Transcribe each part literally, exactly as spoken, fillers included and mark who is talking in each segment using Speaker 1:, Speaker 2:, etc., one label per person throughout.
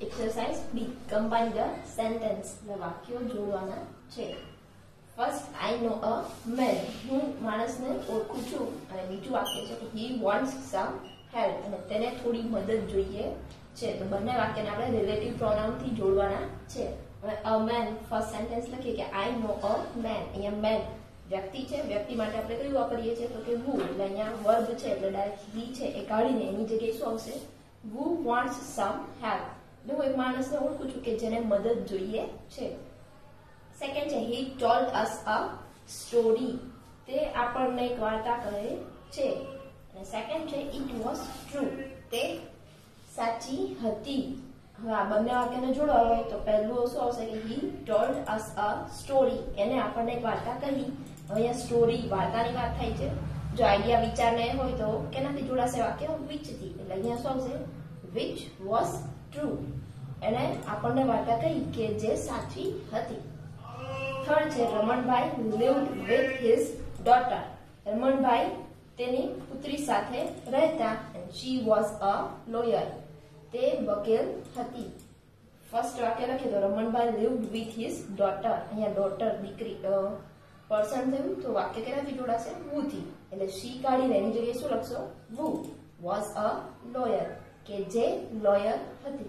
Speaker 1: Exercise B combine the sentence वाक्यों जोड़वाना छे। First I know a man who माणस ने ओळखू छू अने बीजू वाक्य छे कि ही वॉन्ट्स सम हेल्प अने तेने थोड़ी मदद जोईए छे। तो बंने वाक्यने आपणे रिलेटिव प्रोनाउन थी जोड़वाना छे। હવે અ મેન ફર્સ્ટ સેન્ટેન્સ લખીએ કે આઈ નો અ મેન। અહીંયા મેન વ્યક્તિ છે, વ્યક્તિ માટે આપણે કયું વાપરીએ છીએ તો કે who, એટલે અહીંયા વર્બ છે એટલે ડાયરેક્ટ he છે એ કાઢીને એની જગ્યાએ શું આવશે who wants some help। એટલે હું એક માણસને ઓળખું છું કે જેને મદદ જોઈએ છે। સેકન્ડ છે he told us a story, તે આપણને એક વાર્તા કહે છે। અને સેકન્ડ છે it was true, તે સાચી હતી। હવે આ બંને વાક્યને જોડવા હોય તો પહેલું શું આવશે કે he told us a story, એને આપણને એક વાર્તા કહી। હવે અહીંયા સ્ટોરી વાર્તાની વાત થાય છે, જો આઈડિયા વિચારને હોય તો કેનાથી જોડાશે વાક્ય which થી, એટલે અહીંયા શું આવશે which was true, એને આપણને વાર્તા કહી કે જે સાચી હતી। થર્ડ છે Ramanbhai lived with his daughter, Ramanbhai તેની પુત્રી સાથે રહેતા and she was a lawyer, તે વકીલ હતી। ફર્સ્ટ વાક્ય લખીએ તો Ramanbhai lived with his daughter, અહીંયા daughter દીકરી પર્સન થયું તો વાક્ય કેનાથી જોડાશે who થી, એટલે she કાઢીને એની જગ્યાએ શું લખશો who was a lawyer, કે જે lawyer હતી।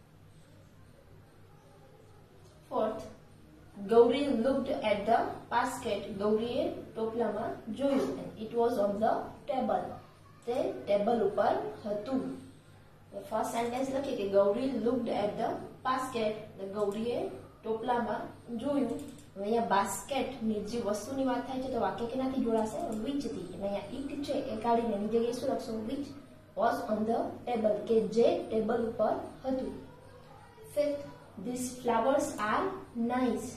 Speaker 1: Fourth Gauri looked at the basket, ગૌરીએ ટોપલામાં જોયું and it was on the table, તે ટેબલ ઉપર હતું। ફર્સ્ટ સેન્ટેન્સ લખીએ કે Gauri looked at the basket, એટલે ગૌરીએ ટોપલામાં જોયું। હવે અહીંયા બાસ્કેટ ની વસ્તુની વાત થાય છે તો વાક્ય કેનાથી જોડાશે which થી, એટલે અહીંયા it છે એ કાઢીને એની જગ્યાએ શું લખશો which was on the table, કે જે ટેબલ ઉપર હતું। Fifth these flowers are nice,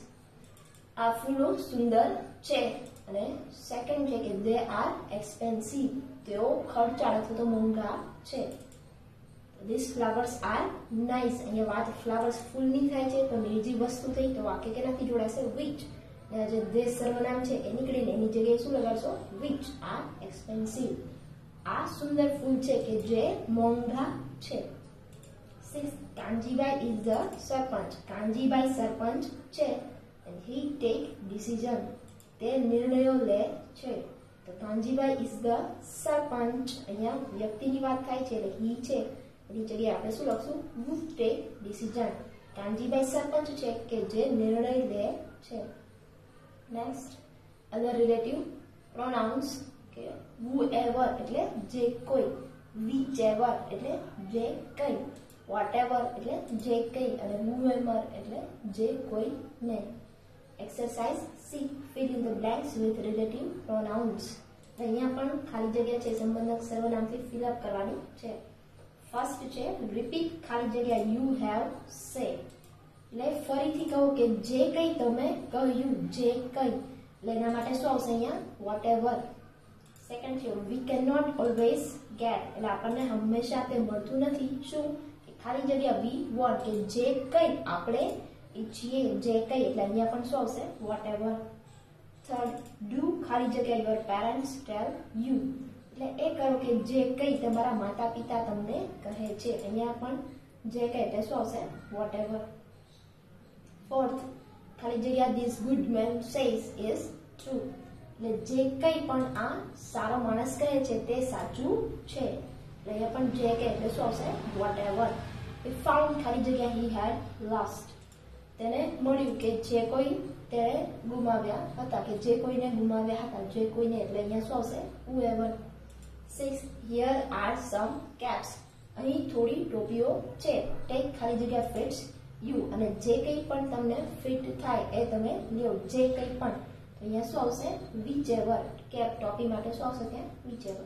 Speaker 1: આ ફૂલો સુંદર છે। અને સેકન્ડ છે કે they are expensive, તેઓ ખર્ચાળ અથવા તો મોંઘા છે। These flowers are nice, અહીંયા વાત flowers ફૂલની થાય છે તો નિર્જીવ વસ્તુ થઈ તો વાક્ય કેનાથી જોડાશે which, અને જે they સર્વનામ છે એ નીકળીને એની જગ્યાએ શું લગાડશો which are expensive, આ સુંદર ફૂલ છે કે જે મોંઘા છે। Six Kanjibhai is the sarpanch, Kanjibhai sarpanch છે and he take decision, તે નિર્ણયો લે છે। તો કાનજીભાઈ is the સરપંચ, અહીંયા વ્યક્તિની વાત થાય છે એટલે he છે એની જગ્યાએ આપણે શું લખશું who take decision, Kanjibhai sarpanch છે કે જે નિર્ણય લે છે। નેક્સ્ટ અધર રિલેટિવ પ્રોનાઉન્સ કે whoever એટલે જે કોઈ, whichever એટલે જે કઈ, whatever એટલે જે કઈ અને whoever એટલે જે કોઈ નહીં। Exercise C fill in the blanks with relative pronouns, અહીંયા પણ ખાલી જગ્યા છે સંબંધક સર્વનામથી fill up કરવાની છે। ફર્સ્ટ છે રિપીટ ખાલી જગ્યા you have said, એટલે ફરીથી કહો કે જે કઈ તમે કહ્યું, જે કઈ, એટલે એના માટે શું આવશે અહીંયા whatever। સેકન્ડ છે we cannot always get, એટલે આપણને હંમેશા તે મળતું નથી, શું કે ખાલી જગ્યા we want, કે જે કઈ આપણે ઈચ્છીએ, જે કઈ, એટલે અહીંયા પણ શું આવશે whatever। થર્ડ do ખાલી જગ્યા your parents tell you, એટલે એ કરો કે જે કઈ તમારા માતા પિતા તમને કહે છે, અહીંયા પણ જે કઈ એટલે શું આવશે whatever। ફોર્થ ખાલી જગ્યા this good man says is true, એટલે જે કઈ પણ આ સારો માણસ કહે છે તે સાચું છે, એટલે અહીંયા પણ જે કઈ એટલે શું આવશે whatever। we found ખાલી જગ્યા he had lost, તેને મળ્યું કે જે કોઈ તેણે ગુમાવ્યા હતા, કે જે કોઈને ગુમાવ્યા હતા, જે કોઈને, એટલે અહીંયા શું આવશે whoever। Six here are some caps, અહીં થોડી ટોપીઓ છે। take ખાલી જગ્યા fits you, અને જે કંઈ પણ તમને ફિટ થાય એ તમે લ્યો, જે કંઈ પણ, તો અહીંયા શું આવશે whichever, કેપ ટોપી માટે શું આવશે ત્યાં whichever।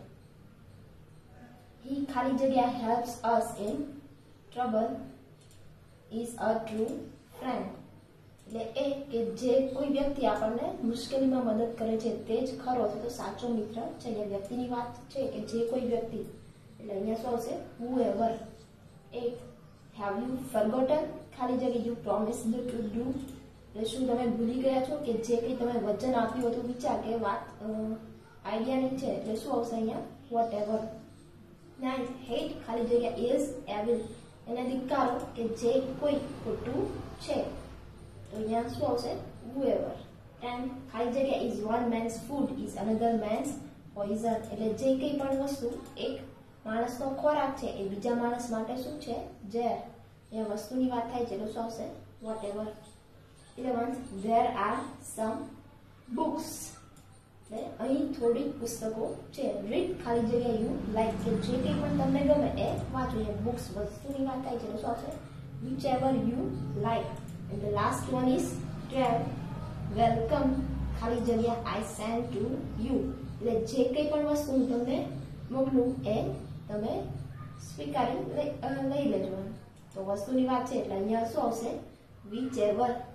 Speaker 1: he ખાલી જગ્યા helps us in trouble is a true friend, એટલે એ કે જે કોઈ વ્યક્તિ આપણને મુશ્કેલીમાં મદદ કરે છે તે જ ખરો અથવા તો સાચો મિત્ર છે। એ વ્યક્તિની વાત છે કે જે કોઈ વ્યક્તિ, એટલે અહીંયા શું આવશે whoever। eight have you forgotten ખાલી જગ્યા you promised to do, એટલે શું તમે ભૂલી ગયા છો કે જે કંઈ તમે વચન આપ્યું હતું, વિચાર કે વાત આઈડિયાની છે એટલે શું આવશે અહીંયા whatever। નાઇન્થ hate ખાલી જગ્યા is evil, એને ધિક્કારો કે જે કોઈ ખોટું છે. તો અહીંયા શું આવશે? whoever. and ખાલી જગ્યા is one man's food is another man's poison. એટલે જે કંઈ પણ વસ્તુ એક માણસનો ખોરાક છે એ બીજા માણસ માટે શું છે? ઝેર. એ વસ્તુની વાત થાય છે તો શું આવશે? whatever. eleventh, there are some books. એટલે અહીં થોડી પુસ્તકો છે. રીડ ખાલી જગ્યા યુ લાઈક કે જે કંઈ પણ તમને ગમે એ વાંચો. એ બુક્સ વસ્તુની વાત થાય છે તો શું આવશે? whichever you like. and the last one is twelve, welcome ખાલી જગ્યા I send to you. એટલે જે કંઈ પણ વસ્તુ હું તમને મોકલું એ તમે સ્વીકારી લઈ લેજો. તો વસ્તુની વાત છે એટલે અહીંયા શું આવશે? whichever.